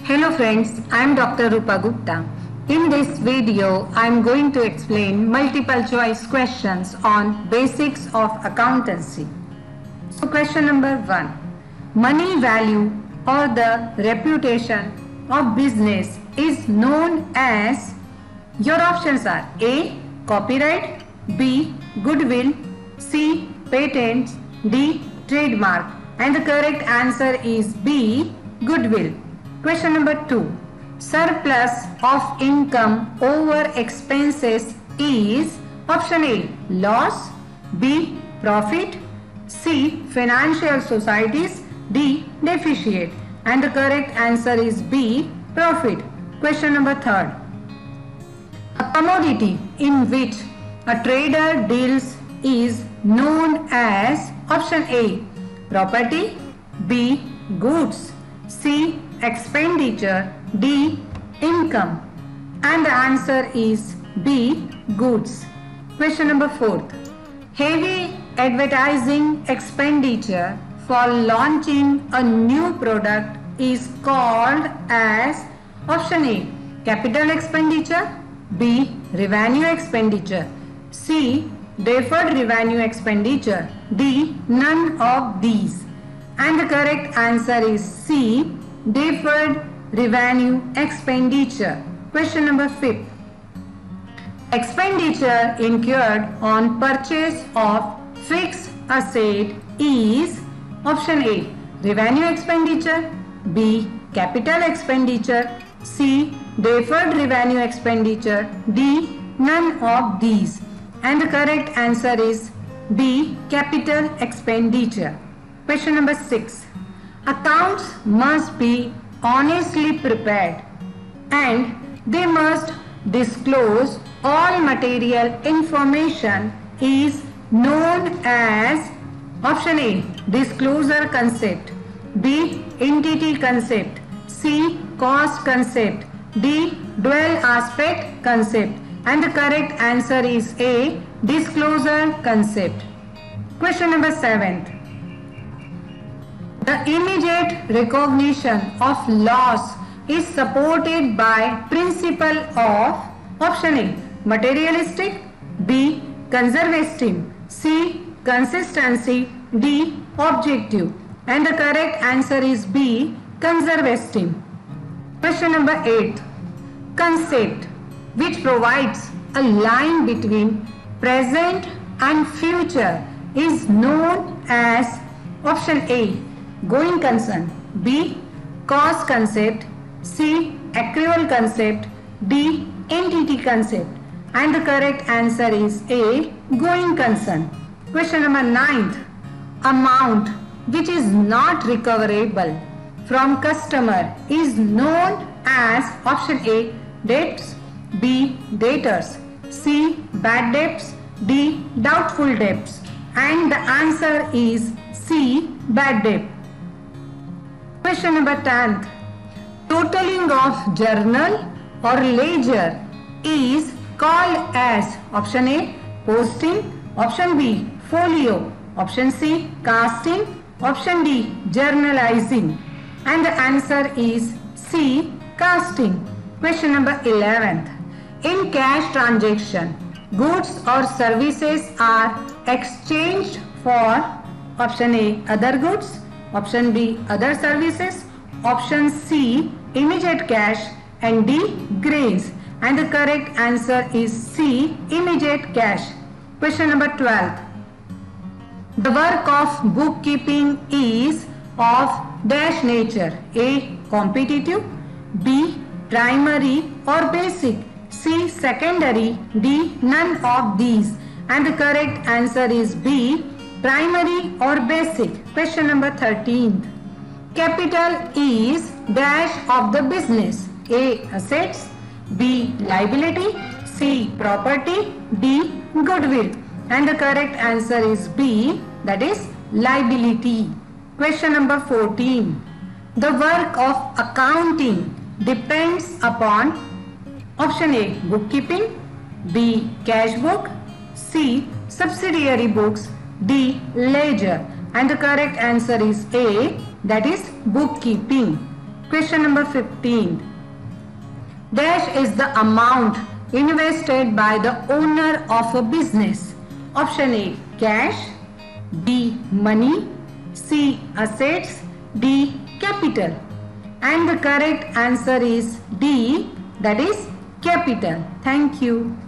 Hello friends, I am Dr. Rupa Gupta. In this video, I am going to explain multiple choice questions on basics of accountancy. So question number 1. Money value or the reputation of business is known as, your options are A. Copyright, B. Goodwill, C. Patents, D. Trademark, and the correct answer is B. Goodwill. Question number 2. Surplus of income over expenses is, option A. Loss, B. Profit, C. Financial societies, D. Deficit, and the correct answer is B. Profit. Question number 3. A commodity in which a trader deals is known as, option A. Property, B. Goods, C. Expenditure, D. Income, and the answer is B. Goods. Question number 4. Heavy advertising expenditure for launching a new product is called as, option A. Capital expenditure, B. Revenue expenditure, C. Deferred revenue expenditure, D. None of these, and the correct answer is C. Deferred revenue expenditure. Question number 5. Expenditure incurred on purchase of fixed asset is, option A. Revenue expenditure, B. Capital expenditure, C. Deferred revenue expenditure, D. None of these, and the correct answer is B. Capital expenditure. Question number 6. Accounts must be honestly prepared and they must disclose all material information is known as, option A. Disclosure concept, B. Entity concept, C. Cost concept, D. Dual aspect concept, and the correct answer is A. Disclosure concept. Question number 7. The immediate recognition of loss is supported by principle of, option A. Materialistic, B. Conservative, C. Consistency, D. Objective, and the correct answer is B. Conservative. Question number 8. Concept which provides a line between present and future is known as, option A. Going concern, B. Cost concept, C. Accrual concept, D. Entity concept, and the correct answer is A. Going concern. Question number 9. Amount which is not recoverable from customer is known as, option A. Debts, B. Debtors, C. Bad debts, D. Doubtful debts, and the answer is C. Bad debt. Question number 10. Totaling of journal or ledger is called as, option A. Posting, option B. Folio, option C. Casting, option D. Journalizing, and the answer is C. Casting. Question number 11. In cash transaction, goods or services are exchanged for, option A. Other goods, option B. Other services, option C. Immediate cash, and D. Grains, and the correct answer is C. Immediate cash. Question number 12. The work of bookkeeping is of dash nature, A. Competitive, B. Primary or basic, C. Secondary, D. None of these, and the correct answer is B. Primary or basic. Question number 13. Capital is dash of the business, A. Assets, B. Liability, C. Property, D. Goodwill, and the correct answer is B. That is liability. Question number 14. The work of accounting depends upon, option A. Bookkeeping, B. Cash book, C. Subsidiary books, D. Ledger, and the correct answer is A. That is bookkeeping. Question number 15. Dash is the amount invested by the owner of a business. Option A, cash. B, money. C, assets. D, capital. And the correct answer is D, that is capital. Thank you.